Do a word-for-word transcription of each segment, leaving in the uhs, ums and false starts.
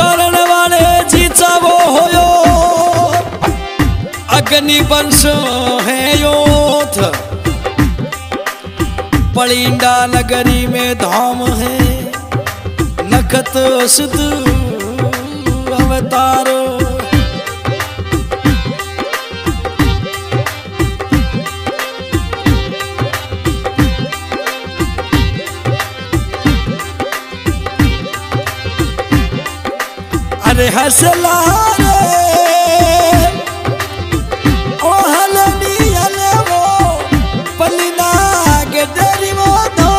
चरण वाले जीचा वो होयो अग्नि वंश है योथ। पलिंडा नगरी में धाम है नखत सिद्ध अवतारो। अरे हसला रे ओ हलनी हले वो पलिना के डरी वो दो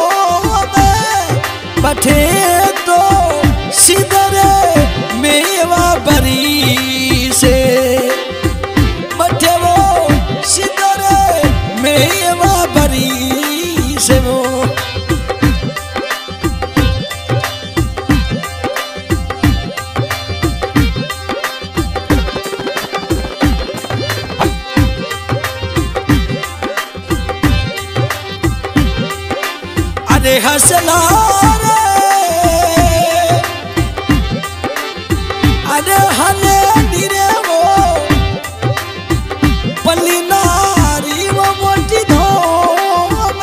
बठे तो सिदरे मेवा बरी से बठे वो सिदरे मेवा बरी से वो। अरे हसला रे अरे हले निरे वो पलिनारी वो मोटी धोम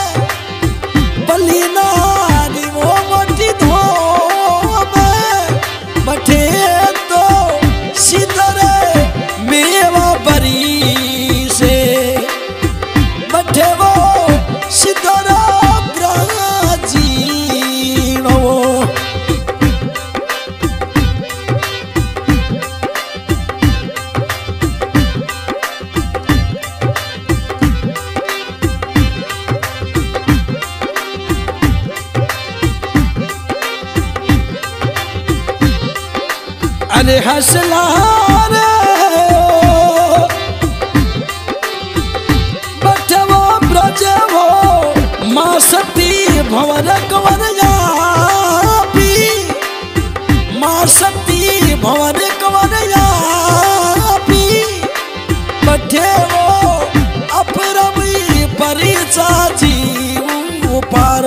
पलिनारी वो मोटी धोम बठे तो सिदरे मेवा बरी से बठे वो सिदरा अरे हसला रे बठवो ब्रजवो माँ सती भंवर कंवर यापी माँ सती भंवर कंवर यापी बठेवो अपरमी परिचा जीव पार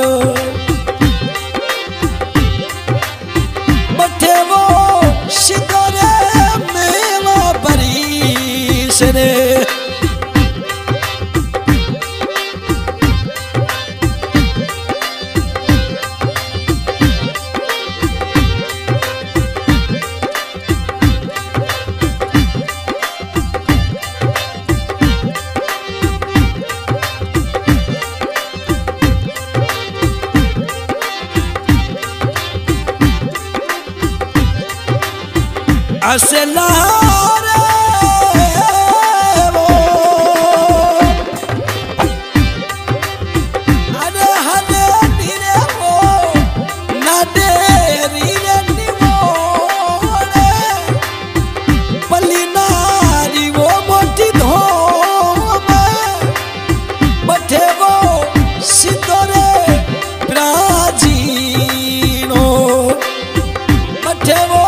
बठेवो सिदरे मेवा बरी से रे। हसला रे वो अरे हले निरे वो नडेरी रे निमोड़े पलिनारी वो मोटी धोम बठे वो सिदरे प्राचीनो बठे वो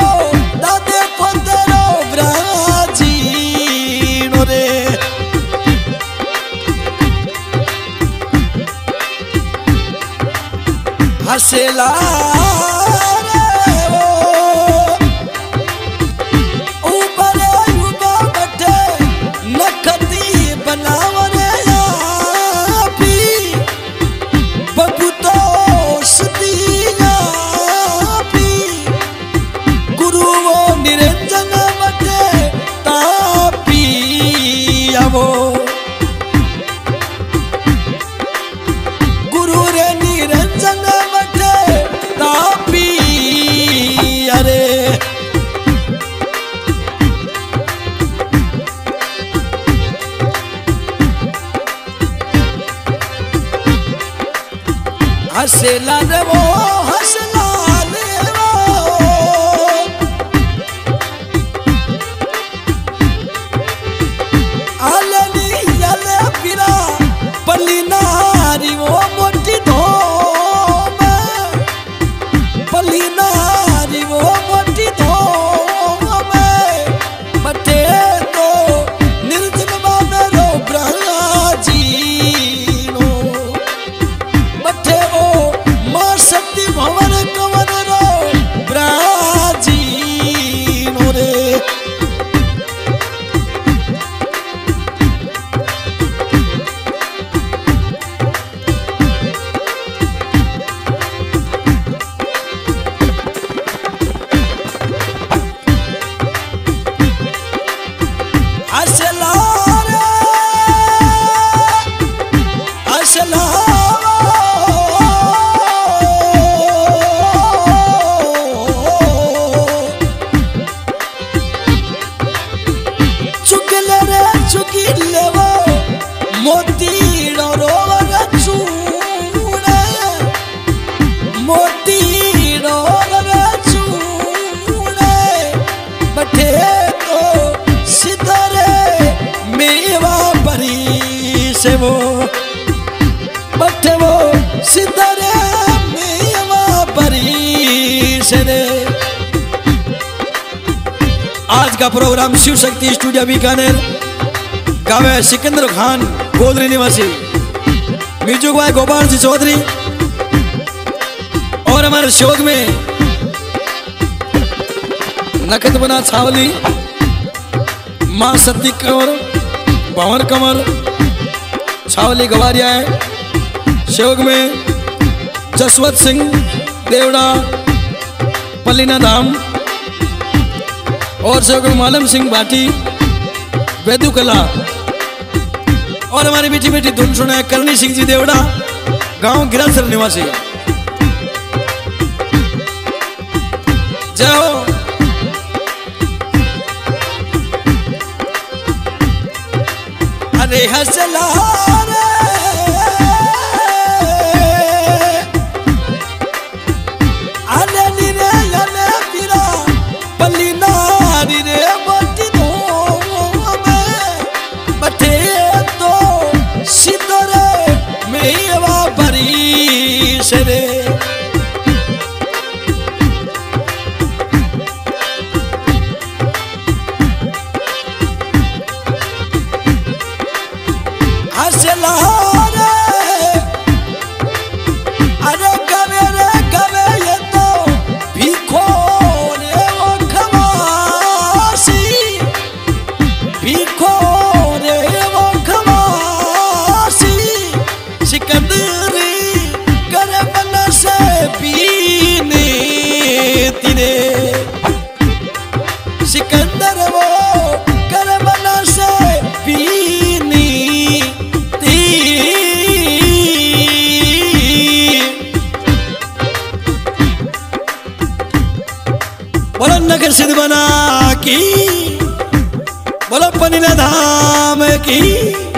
हसला रे वो ऊपर युवा बटे नखती बनावने यापी बबूतो सती यापी गुरु वो निरंजन बटे तापी आवो गुरु रे निरंजन हसला रे वो हसला रे वो आलनी याले पिरा पलिनारी वो मोटी धोम पलिनारी वो मोटी धोम बटे तो निर्जन में रो ब्रह्माजी नो बटे वो माँ सती भंवर कंवर मोती रोवे चूड़े बठे तो सितारे मेवा परी से वो बठे वो सितारे मेवा परी से रे। आज का प्रोग्राम शिव शक्ति स्टूडियो बीकानेर, गावे सिकंदर खान गोदरी निवासी, म्यूजिक बाय गोपाल जी चौधरी। और हमारे शोक में नकद बना छावली, मां सती कंवर, भंवर कंवर, छावली गवारिया है। शोक में जसवंत सिंह देवड़ा, पलीना धाम, और शोक में मालम सिंह भाटी, वेदु कला। और हमारी मीठी मीठी धुन सुना करनी सिंह जी देवड़ा, गांव गिरासर निवासी। जय हो। अरे हसला रे अरे नीरे अने पीरा पलीना रे मोती नो में बठे तो सितरे मेवा भरी से रे। हसला रे अरे गवे रे गवे ये तो भीखो रे वो खवासी, भीखो रे वो खवासी, सिकंदरी कर मन से पीने तेरे, सिकंदर वो कर मन से पीने बोलो नगर सिद्ध बना की, बोलो पनीना धाम की।